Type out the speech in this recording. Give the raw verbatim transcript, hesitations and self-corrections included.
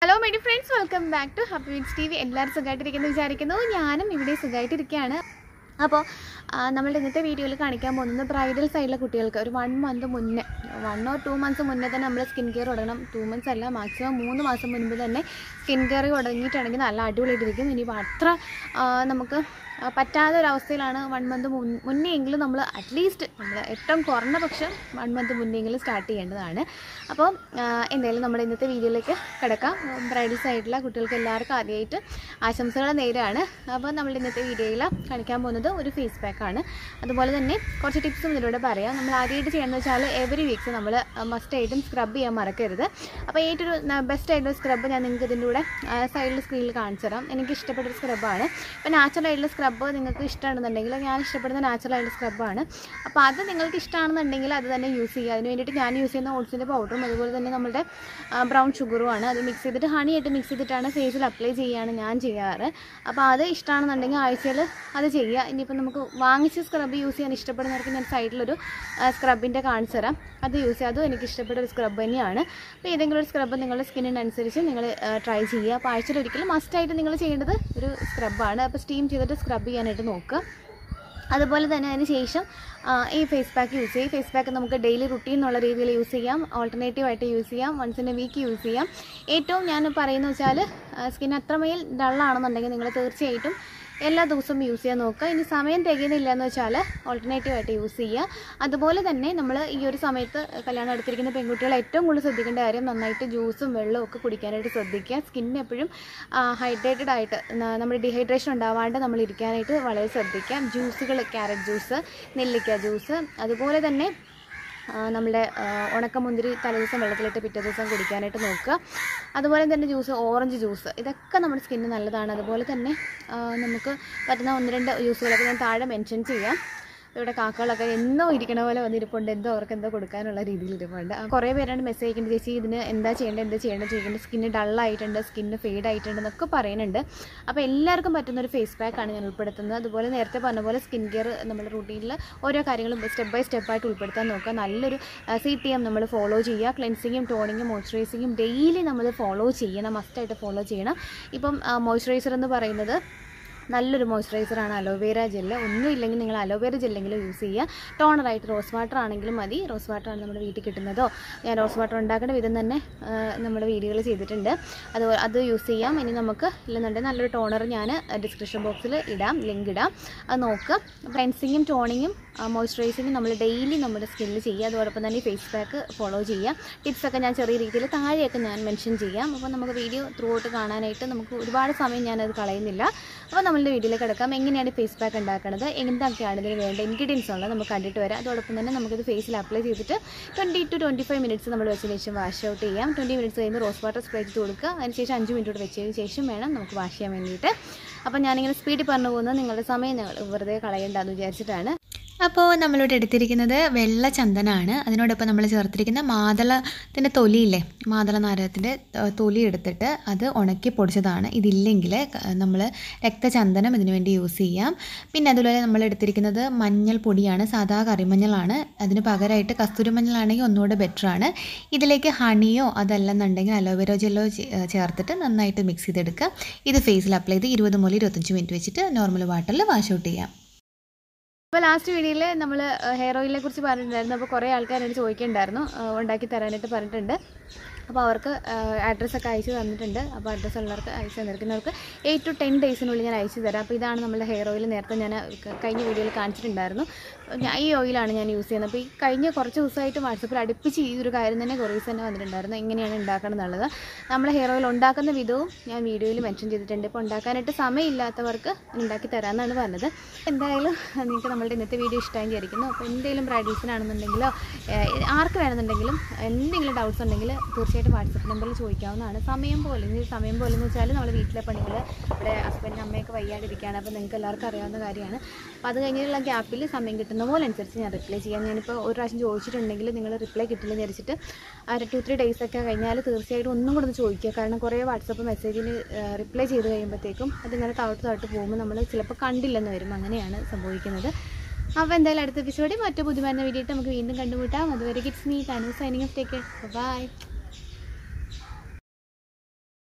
Hello my dear friends, welcome back to Happy Weeks T V. എല്ലാവരും സുഖമായിട്ടിരിക്കുന്നു വിചാരിക്കുന്നു. ഞാനും ഇവിടെ സുഖമായിട്ടിരിക്കുകയാണ്. അപ്പോൾ നമ്മളുടെ ഇന്നത്തെ വീഡിയോയിൽ കാണിക്കാൻ പോകുന്നത് ബ്രൈഡൽ സൈഡിലെ കുട്ടികൾക്ക് ഒരു വൺ മന്ത് മുന്നേ വൺ ഓർ ടു മന്ത്സ് മുന്നേ തന്നെ നമ്മൾ സ്കിൻ കെയർ തുടങ്ങണം. ടു മന്ത്സ് അല്ല, മാക്സിമം മൂന്ന് മാസം മുൻപ് തന്നെ സ്കിൻ കെയർ തുടങ്ങിയിട്ടുണ്ടെങ്കിൽ നല്ല അടിപൊളിയായിട്ടിരിക്കും. ഇനിയിപ്പോൾ അത്ര നമുക്ക് പറ്റാത്ത ഒരവസ്ഥയിലാണ് വൺ മന്ത് മുന്നേ എങ്കിലും നമ്മൾ അറ്റ്ലീസ്റ്റ് നമ്മൾ ഏറ്റവും കുറഞ്ഞ പക്ഷം വൺ മന്ത് മുന്നേ എങ്കിലും സ്റ്റാർട്ട് ചെയ്യേണ്ടതാണ്. അപ്പോൾ എന്തായാലും നമ്മുടെ ഇന്നത്തെ വീഡിയോയിലേക്ക് കിടക്കാം. ബ്രൈഡൽ സൈഡിലെ കുട്ടികൾക്ക് എല്ലാവർക്കും ആദ്യമായിട്ട് ആശംസകൾ നേരാണ്. അപ്പോൾ നമ്മൾ ഇന്നത്തെ വീഡിയോയിൽ കാണിക്കാൻ പോകുന്നത് ഒരു ഫേസ് പാക്കാണ്. അതുപോലെ തന്നെ കുറച്ച് ടിപ്സും ഇതിലൂടെ പറയാം. നമ്മൾ ആദ്യമായിട്ട് ചെയ്യണമെന്ന് വെച്ചാൽ എവറി വീക്സ് നമ്മൾ മസ്റ്റായിട്ടും സ്ക്രബ് ചെയ്യാൻ മറക്കരുത്. അപ്പോൾ ഏറ്റവും ബെസ്റ്റ് ആയിട്ടുള്ള സ്ക്രബ് ഞാൻ നിങ്ങൾക്ക് ഇതിൻ്റെ കൂടെ സൈഡിൽ സ്ക്രീനിൽ കാണിച്ചു തരാം. എനിക്ക് ഇഷ്ടപ്പെട്ടൊരു സ്ക്രബാണ്. ഇപ്പോൾ നാച്ചുറൽ ആയിട്ടുള്ള സ്ക്രബ് നിങ്ങൾക്ക് ഇഷ്ടമാണെന്നുണ്ടെങ്കിൽ ഞാൻ ഇഷ്ടപ്പെടുന്ന നാച്ചുറൽ ആയിട്ടുള്ള സ്ക്രബാണ്. അപ്പോൾ അത് നിങ്ങൾക്ക് ഇഷ്ടമാണെന്നുണ്ടെങ്കിൽ അത് തന്നെ യൂസ് ചെയ്യുക. അതിന് വേണ്ടിയിട്ട് ഞാൻ യൂസ് ചെയ്യുന്ന ഓട്സിൻ്റെ പൗഡറും അതുപോലെ തന്നെ നമ്മുടെ ബ്രൗൺ ഷുഗറുമാണ്. അത് മിക്സ് ചെയ്തിട്ട് ഹണിയായിട്ട് മിക്സ് ചെയ്തിട്ടാണ് ഫേസിൽ അപ്ലൈ ചെയ്യുകയാണ് ഞാൻ ചെയ്യാറ്. അപ്പോൾ അത് ഇഷ്ടമാണെന്നുണ്ടെങ്കിൽ ആഴ്ചയിൽ അത് ചെയ്യുക. ഇനിയിപ്പോൾ നമുക്ക് വാങ്ങിച്ച സ്ക്രബ് യൂസ് ചെയ്യാൻ ഇഷ്ടപ്പെടുന്നവർക്ക് ഞാൻ സൈഡിലൊരു സ്ക്രബിൻ്റെ കാണിച്ചു തരാം. അത് യൂസ് ചെയ്യുക. അതും എനിക്ക് ഇഷ്ടപ്പെട്ട ഒരു സ്ക്രബ് തന്നെയാണ്. അപ്പോൾ ഏതെങ്കിലും ഒരു സ്ക്രബ് നിങ്ങളുടെ സ്കിന്നിനനുസരിച്ച് നിങ്ങൾ ട്രൈ ചെയ്യുക. അപ്പോൾ ആഴ്ചയിൽ ഒരിക്കലും മസ്റ്റായിട്ട് നിങ്ങൾ ചെയ്യേണ്ടത് ഒരു സ്ക്രബാണ്. അപ്പോൾ സ്റ്റീം ചെയ്തിട്ട് സ്ക്രബ് ചെയ്യാനായിട്ട് നോക്കുക. അതുപോലെ തന്നെ അതിന് ശേഷം ഈ ഫേസ് പാക്ക് യൂസ് ചെയ്യും. ഫേസ് പാക്ക് നമുക്ക് ഡെയിലി റുട്ടീൻ എന്നുള്ള രീതിയിൽ യൂസ് ചെയ്യാം, ഓൾട്ടർനേറ്റീവായിട്ട് യൂസ് ചെയ്യാം, once in a week use ചെയ്യാം. ഏറ്റവും ഞാൻ പറയുന്നത് വെച്ചാൽ സ്കിൻ അത്രമേൽ ഡള്ളാണെന്നുണ്ടെങ്കിൽ നിങ്ങൾ തീർച്ചയായിട്ടും എല്ലാ ദിവസവും യൂസ് ചെയ്യാൻ നോക്കുക. ഇനി സമയം തികയുന്നില്ല എന്ന് വെച്ചാൽ ഓൾട്ടർനേറ്റീവായിട്ട് യൂസ് ചെയ്യുക. അതുപോലെ തന്നെ നമ്മൾ ഈ ഒരു സമയത്ത് കല്യാണം എടുത്തിരിക്കുന്ന പെൺകുട്ടികൾ ഏറ്റവും കൂടുതൽ ശ്രദ്ധിക്കേണ്ട കാര്യം നന്നായിട്ട് ജ്യൂസും വെള്ളവും ഒക്കെ കുടിക്കാനായിട്ട് ശ്രദ്ധിക്കുക. സ്കിന്നിന് എപ്പോഴും ഹൈഡ്രേറ്റഡ് ആയിട്ട് നമ്മൾ ഡീഹൈഡ്രേഷൻ ഉണ്ടാവാണ്ട് നമ്മൾ ഇരിക്കാനായിട്ട് വളരെ ശ്രദ്ധിക്കാം. ജ്യൂസുകൾ, ക്യാരറ്റ് ജ്യൂസ്, നെല്ലിക്ക ജ്യൂസ്, അതുപോലെ തന്നെ നമ്മുടെ ഉണക്കമുന്തിരി തലേദിവസം വെള്ളത്തിലിട്ട് പിറ്റേ ദിവസം കുടിക്കാനായിട്ട് നോക്കുക. അതുപോലെ തന്നെ ജ്യൂസ്, ഓറഞ്ച് ജ്യൂസ്, ഇതൊക്കെ നമ്മുടെ സ്കിന്നിന് നല്ലതാണ്. അതുപോലെ തന്നെ നമുക്ക് പറ്റുന്ന ഒന്ന് രണ്ട് ജ്യൂസുകളൊക്കെ ഞാൻ താഴെ മെൻഷൻ ചെയ്യാം. ഇവിടെ കാക്കകളൊക്കെ എന്നോ ഇരിക്കണ പോലെ വന്നിരിപ്പുണ്ട്. എന്തോ അവർക്ക് എന്തോ കൊടുക്കാനുള്ള രീതിയിൽ ഇരിപ്പുണ്ട്. കുറേ പേരാണ് മെസ്സേജ് അയക്കുന്നത്, ചേച്ചി ഇതിന് എന്താ ചെയ്യേണ്ടത് എന്താ ചെയ്യേണ്ടത് ചോദിക്കേണ്ടത്, സ്കിന്ന് ഡള്ളായിട്ടുണ്ട്, സ്കിന്ന് ഫെയ്ഡ് ആയിട്ടുണ്ട് എന്നൊക്കെ പറയുന്നുണ്ട്. അപ്പോൾ എല്ലാവർക്കും പറ്റുന്നൊരു ഫേസ് പാക്കാണ് ഞാൻ ഉൾപ്പെടുത്തുന്നത്. അതുപോലെ നേരത്തെ പറഞ്ഞ പോലെ സ്കിൻ കെയർ നമ്മുടെ റൂട്ടീനിൽ ഓരോ കാര്യങ്ങളും സ്റ്റെപ്പ് ബൈ സ്റ്റെപ്പായിട്ട് ഉൾപ്പെടുത്താൻ നോക്കുക. നല്ലൊരു സി ടി എം നമ്മൾ ഫോളോ ചെയ്യുക. ക്ലെൻസിങ്ങും ടോണിങ്ങും മോയ്സ്ചറൈസിങ്ങും ഡെയിലി നമ്മൾ ഫോളോ ചെയ്യണം, മസ്റ്റായിട്ട് ഫോളോ ചെയ്യണം. ഇപ്പം മോയ്സ്ചറൈസർ എന്ന് പറയുന്നത് നല്ലൊരു മോയ്സ്ചറൈസറാണ് അലോവേര ജെല്ല്. ഒന്നും ഇല്ലെങ്കിൽ നിങ്ങൾ അലോവേര ജെല്ലെങ്കിലും യൂസ് ചെയ്യുക. ടോണറായിട്ട് റോസ് വാട്ടർ ആണെങ്കിലും മതി. റോസ് വാട്ടറാണ് നമ്മുടെ വീട്ടിൽ കിട്ടുന്നതോ. ഞാൻ റോസ് വാട്ടർ ഉണ്ടാക്കേണ്ട വിധം തന്നെ നമ്മുടെ വീഡിയോകൾ ചെയ്തിട്ടുണ്ട്. അത് അത് യൂസ് ചെയ്യാം. ഇനി നമുക്ക് ഇല്ലെന്നുണ്ടെങ്കിൽ നല്ലൊരു ടോണർ ഞാൻ ഡിസ്ക്രിപ്ഷൻ ബോക്സിൽ ഇടാം, ലിങ്ക് ഇടാം. അത് നോക്കുക. ക്ലെൻസിങ്ങും ടോണിങ്ങും മോയ്സ്ചറൈസിങ്ങും നമ്മൾ ഡെയിലി നമ്മുടെ സ്കിന്നിൽ ചെയ്യുക. അതോടൊപ്പം തന്നെ ഫേസ് പാക്ക് ഫോളോ ചെയ്യുക. ടിപ്സൊക്കെ ഞാൻ ചെറിയ രീതിയിൽ താഴെയൊക്കെ ഞാൻ മെൻഷൻ ചെയ്യാം. അപ്പോൾ നമുക്ക് വീഡിയോ ത്രൂ ഔട്ട് കാണാനായിട്ട് നമുക്ക് ഒരുപാട് സമയം ഞാനത് കളയുന്നില്ല. അപ്പോൾ നമ്മളുടെ വീഡിയോയിൽ കിടക്കാം. എങ്ങനെയാണ് ഫേസ് പാക്ക് ഉണ്ടാക്കുന്നത്, എന്തൊക്കെയാണ് ഇതിന് വേണ്ട ഇൻഗ്രീഡിയൻസ് ഉള്ളത് നമുക്ക് കണ്ടിട്ട് വരാം. അതോടൊപ്പം തന്നെ നമുക്കിത് ഫേസിൽ അപ്ലൈ ചെയ്തിട്ട് twenty to twenty five minutes നമ്മൾ വെച്ചതിന് ശേഷം വാഷ് ഔട്ട് ചെയ്യാം. ട്വൻറ്റി മിനിറ്റ്സ് കഴിയുമ്പോൾ റോസ് വാട്ടർ സ്പ്രേ ചെയ്ത് കൊടുക്കുക. അതിനുശേഷം അഞ്ച് മിനിറ്റ് വെച്ചതിന് ശേഷം വേണം നമുക്ക് വാഷ് ചെയ്യാൻ വേണ്ടിയിട്ട്. അപ്പോൾ ഞാനിങ്ങനെ സ്പീഡിൽ പറഞ്ഞു പോകുന്നത് നിങ്ങളുടെ സമയം ഞങ്ങൾ വെറുതെ കളയേണ്ടെന്ന് വിചാരിച്ചിട്ടാണ്. അപ്പോൾ നമ്മളിവിടെ എടുത്തിരിക്കുന്നത് വെള്ള ചന്ദനമാണ്. അതിനോടൊപ്പം നമ്മൾ ചേർത്തിരിക്കുന്ന മാതളത്തിൻ്റെ തൊലിയില്ലേ, മാതള നാരകത്തിൻ്റെ തൊലി എടുത്തിട്ട് അത് ഉണക്കി പൊടിച്ചതാണ്. ഇതില്ലെങ്കിൽ നമ്മൾ രക്തചന്ദനം ഇതിനു വേണ്ടി യൂസ് ചെയ്യാം. പിന്നെ അതുപോലെ നമ്മൾ എടുത്തിരിക്കുന്നത് മഞ്ഞൾ പൊടിയാണ്, സാധാ കറിമഞ്ഞളാണ്. അതിന് പകരമായിട്ട് കസ്തൂരി മഞ്ഞളാണെങ്കിൽ ഒന്നുകൂടെ ബെറ്ററാണ്. ഇതിലേക്ക് ഹണിയോ അതല്ലെന്നുണ്ടെങ്കിൽ അലോവേര ജെല്ലോ ചേർത്തിട്ട് നന്നായിട്ട് മിക്സ് ചെയ്തെടുക്കുക. ഇത് ഫേസിൽ അപ്ലൈ ചെയ്ത് ഇരുപത് മുതൽ ഇരുപത്തഞ്ച് മിനിറ്റ് വെച്ചിട്ട് നോർമൽ വാട്ടറിൽ വാഷ് ഔട്ട് ചെയ്യാം. അപ്പോൾ ലാസ്റ്റ് വീഡിയോയിൽ നമ്മൾ ഹെയർ ഓയിലിനെ കുറിച്ച് പറഞ്ഞിട്ടുണ്ടായിരുന്നു. അപ്പോൾ കുറേ ആൾക്കാർ എന്നോട് ചോദിക്കുന്നുണ്ടായിരുന്നു, ഉണ്ടാക്കി തരാനായിട്ട് പറഞ്ഞിട്ടുണ്ട്. അപ്പോൾ അവർക്ക് അഡ്രസ്സൊക്കെ അയച്ചു തന്നിട്ടുണ്ട്. അപ്പോൾ അഡ്രസ്സ് ഉള്ളവർക്ക് അയച്ചു തന്നിരിക്കുന്നവർക്ക് എയ്റ്റ് ടു ടെൻ ഡേയ്സിനുള്ളിൽ ഞാൻ അയച്ചു തരാം. അപ്പോൾ ഇതാണ് നമ്മുടെ ഹെയർ ഓയിൽ. നേരത്തെ ഞാൻ കഴിഞ്ഞ വീഡിയോയിൽ കാണിച്ചിട്ടുണ്ടായിരുന്നു. ഈ ഓയിലാണ് ഞാൻ യൂസ് ചെയ്യുന്നത്. അപ്പോൾ ഈ കഴിഞ്ഞ കുറച്ച് ദിവസമായിട്ട് വാട്സപ്പിൽ അടുപ്പിച്ച് ഈ ഒരു കാര്യം തന്നെ കുറേ ദിവസം തന്നെ വന്നിട്ടുണ്ടായിരുന്നു, എങ്ങനെയാണ് ഉണ്ടാക്കണം എന്നുള്ളത്. നമ്മൾ ഹെയർ ഓയിൽ ഉണ്ടാക്കുന്ന വിധവും ഞാൻ വീഡിയോയിൽ മെൻഷൻ ചെയ്തിട്ടുണ്ട്. ഇപ്പോൾ ഉണ്ടാക്കാനായിട്ട് സമയമില്ലാത്തവർക്ക് ഉണ്ടാക്കി തരാമെന്നാണ് പറഞ്ഞത്. എന്തായാലും നിങ്ങൾക്ക് നമ്മളുടെ ഇന്നത്തെ വീഡിയോ ഇഷ്ടമായി വിചാരിക്കുന്നു. അപ്പോൾ എന്തെങ്കിലും ബ്രൈഡൽസിനാണെന്നുണ്ടെങ്കിലോ ആർക്ക് വേണമെന്നുണ്ടെങ്കിലും എന്തെങ്കിലും ഡൗട്ട്സ് ഉണ്ടെങ്കിൽ തീർച്ചയായിട്ടും വാട്സപ്പ് നമ്പറിൽ ചോദിക്കാവുന്നതാണ്. സമയം പോലെ ഇനി സമയം പോലെ എന്ന് വെച്ചാൽ നമ്മൾ വീട്ടിലെ പണികൾ, ഇവിടെ ഹസ്ബൻഡിന് അമ്മയൊക്കെ വയ്യാണ്ടിരിക്കുകയാണ്. അപ്പോൾ നിങ്ങൾക്ക് എല്ലാവർക്കും അറിയാവുന്ന കാര്യമാണ്. അപ്പോൾ അത് കഴിഞ്ഞുള്ള ഗ്യാപ്പിൽ സമയം കിട്ടുന്ന പോലെ അനുസരിച്ച് ഞാൻ റിപ്ലൈ ചെയ്യാം. ഞാനിപ്പോൾ ഒരു പ്രാവശ്യം ചോദിച്ചിട്ടുണ്ടെങ്കിൽ നിങ്ങൾ റിപ്ലൈ കിട്ടില്ല വിചാരിച്ചിട്ട് ഒരു ടു ത്രീ ഡേയ്സൊക്കെ കഴിഞ്ഞാൽ തീർച്ചയായിട്ടും ഒന്നും കൂടെ ഒന്ന് ചോദിക്കുക. കാരണം കുറേ വാട്സപ്പ് മെസ്സേജിന് റിപ്ലൈ ചെയ്ത് കഴിയുമ്പോഴത്തേക്കും അതിങ്ങനെ താഴ്ത്ത് താഴ്ത്ത് പോകുമ്പോൾ നമ്മൾ ചിലപ്പോൾ കണ്ടില്ലെന്ന് വരും. അങ്ങനെയാണ് സംഭവിക്കുന്നത്. അപ്പോൾ എന്തായാലും അടുത്ത എപ്പിസോഡിൽ മറ്റു പുതുമരുന്ന വീഡിയോ നമുക്ക് വീണ്ടും കണ്ടുമുട്ടാം. അതുവരെ it's me Thanu signing off. Take care. By.